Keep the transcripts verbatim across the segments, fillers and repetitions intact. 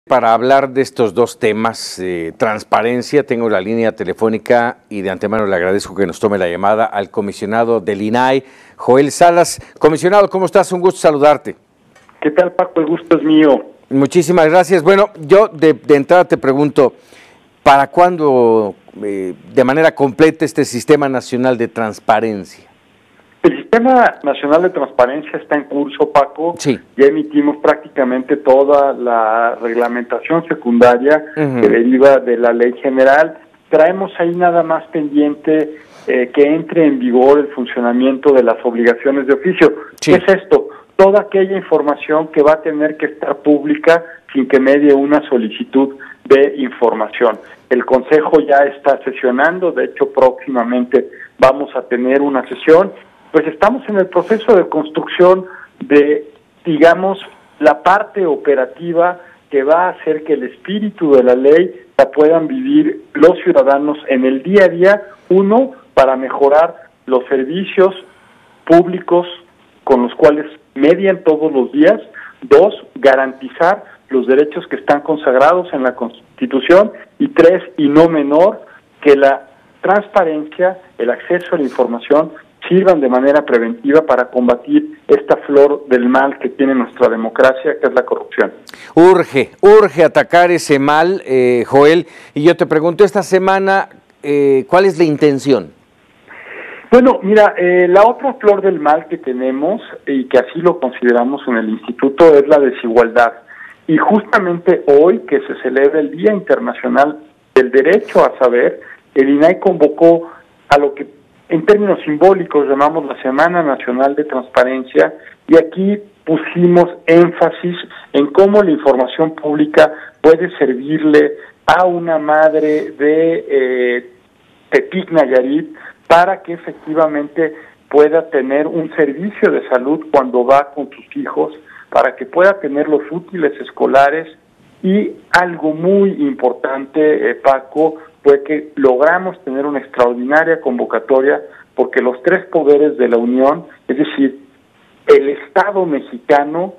Para hablar de estos dos temas, eh, transparencia, tengo la línea telefónica y de antemano le agradezco que nos tome la llamada al comisionado del I N A I, Joel Salas. Comisionado, ¿cómo estás? Un gusto saludarte. ¿Qué tal, Paco? El gusto es mío. Muchísimas gracias. Bueno, yo de, de entrada te pregunto, ¿para cuándo eh, de manera completa este Sistema Nacional de Transparencia? El Sistema Nacional de Transparencia está en curso, Paco. Sí. Ya emitimos prácticamente toda la reglamentación secundaria uh-huh. que deriva de la Ley General. Traemos ahí nada más pendiente eh, que entre en vigor el funcionamiento de las obligaciones de oficio. Sí. ¿Qué es esto? Toda aquella información que va a tener que estar pública sin que medie una solicitud de información. El Consejo ya está sesionando, de hecho próximamente vamos a tener una sesión. Pues estamos en el proceso de construcción de, digamos, la parte operativa que va a hacer que el espíritu de la ley la puedan vivir los ciudadanos en el día a día, uno, para mejorar los servicios públicos con los cuales median todos los días, dos, garantizar los derechos que están consagrados en la Constitución, y tres, y no menor, que la transparencia, el acceso a la información, sirvan de manera preventiva para combatir esta flor del mal que tiene nuestra democracia, que es la corrupción. Urge, urge atacar ese mal, eh, Joel, y yo te pregunto, esta semana, eh, ¿cuál es la intención? Bueno, mira, eh, la otra flor del mal que tenemos, y que así lo consideramos en el Instituto, es la desigualdad. Y justamente hoy, que se celebra el Día Internacional del Derecho a Saber, el I N A I convocó a lo que en términos simbólicos llamamos la Semana Nacional de Transparencia, y aquí pusimos énfasis en cómo la información pública puede servirle a una madre de eh, Tepic, Nayarit, para que efectivamente pueda tener un servicio de salud cuando va con sus hijos, para que pueda tener los útiles escolares, y algo muy importante, eh, Paco, fue que logramos tener una extraordinaria convocatoria porque los tres poderes de la Unión, es decir, el Estado mexicano,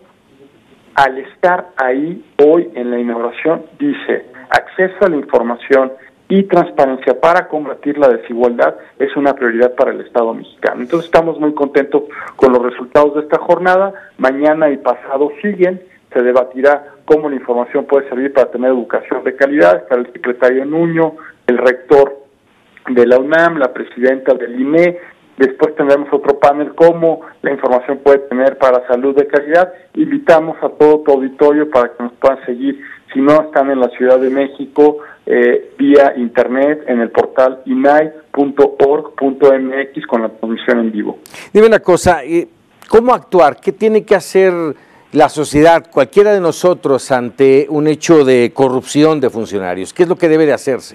al estar ahí hoy en la inauguración, dice acceso a la información y transparencia para combatir la desigualdad es una prioridad para el Estado mexicano. Entonces estamos muy contentos con los resultados de esta jornada. Mañana y pasado siguen, se debatirá cómo la información puede servir para tener educación de calidad. Estará el secretario Nuño, el rector de la UNAM, la presidenta del I N E. Después tendremos otro panel, cómo la información puede tener para salud de calidad. Invitamos a todo tu auditorio para que nos puedan seguir, si no están en la Ciudad de México, eh, vía internet en el portal I N A I punto org punto M X con la transmisión en vivo. Dime una cosa, ¿cómo actuar? ¿Qué tiene que hacer la sociedad, cualquiera de nosotros, ante un hecho de corrupción de funcionarios? ¿Qué es lo que debe de hacerse?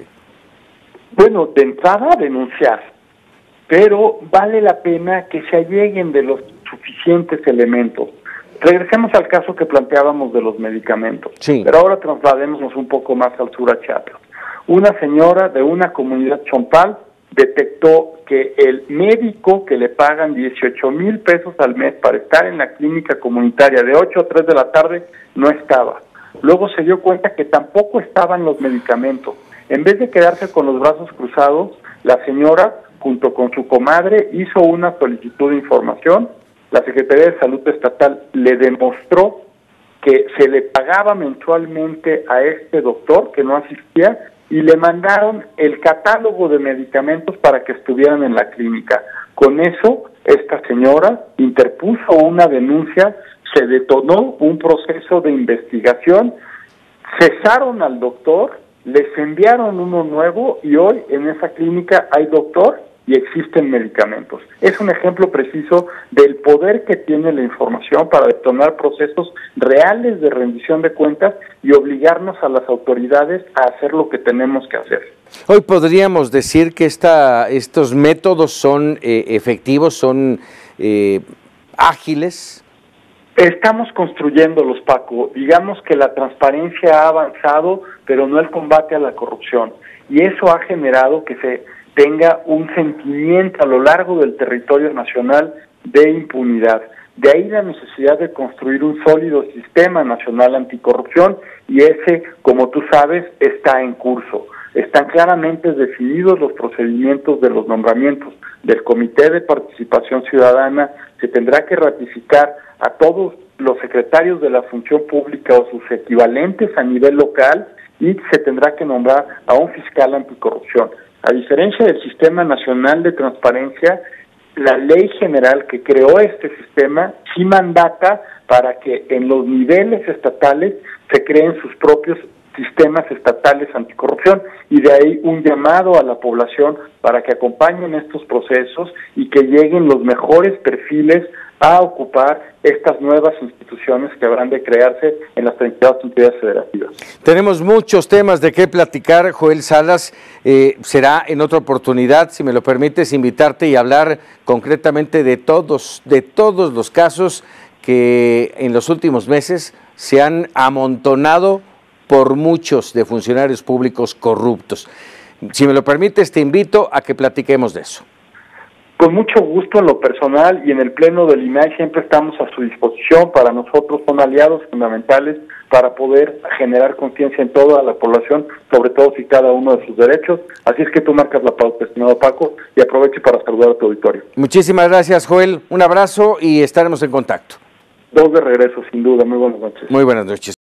Bueno, de entrada, denunciar, pero vale la pena que se alleguen de los suficientes elementos. Regresemos al caso que planteábamos de los medicamentos, sí. Pero ahora trasladémonos un poco más al sur a Chiapas. Una señora de una comunidad chompal detectó que el médico que le pagan dieciocho mil pesos al mes para estar en la clínica comunitaria de ocho a tres de la tarde no estaba. Luego se dio cuenta que tampoco estaban los medicamentos. En vez de quedarse con los brazos cruzados, la señora, junto con su comadre, hizo una solicitud de información. La Secretaría de Salud Estatal le demostró que se le pagaba mensualmente a este doctor, que no asistía, y le mandaron el catálogo de medicamentos para que estuvieran en la clínica. Con eso, esta señora interpuso una denuncia, se detonó un proceso de investigación, cesaron al doctor, les enviaron uno nuevo, y hoy en esa clínica hay doctor y existen medicamentos. Es un ejemplo preciso del poder que tiene la información para detonar procesos reales de rendición de cuentas y obligarnos a las autoridades a hacer lo que tenemos que hacer. Hoy podríamos decir que esta, estos métodos son eh, efectivos, son eh, ágiles. Estamos construyéndolos, Paco. Digamos que la transparencia ha avanzado, pero no el combate a la corrupción. Y eso ha generado que se tenga un sentimiento a lo largo del territorio nacional de impunidad. De ahí la necesidad de construir un sólido sistema nacional anticorrupción, y ese, como tú sabes, está en curso. Están claramente definidos los procedimientos de los nombramientos del Comité de Participación Ciudadana. Se tendrá que ratificar a todos los secretarios de la función pública o sus equivalentes a nivel local, y se tendrá que nombrar a un fiscal anticorrupción. A diferencia del Sistema Nacional de Transparencia, la ley general que creó este sistema sí mandata para que en los niveles estatales se creen sus propios sistemas estatales anticorrupción, y de ahí un llamado a la población para que acompañen estos procesos y que lleguen los mejores perfiles a ocupar estas nuevas instituciones que habrán de crearse en las treinta y dos entidades federativas. Tenemos muchos temas de qué platicar, Joel Salas. Eh, será en otra oportunidad, si me lo permites, invitarte y hablar concretamente de todos, de todos los casos que en los últimos meses se han amontonado por muchos de funcionarios públicos corruptos. Si me lo permites, te invito a que platiquemos de eso. Con mucho gusto, en lo personal y en el Pleno del I N A I siempre estamos a su disposición. Para nosotros son aliados fundamentales para poder generar conciencia en toda la población, sobre todo si cada uno de sus derechos. Así es que tú marcas la pauta, estimado Paco, y aproveche para saludar a tu auditorio. Muchísimas gracias, Joel. Un abrazo y estaremos en contacto. Dos de regreso, sin duda. Muy buenas noches. Muy buenas noches.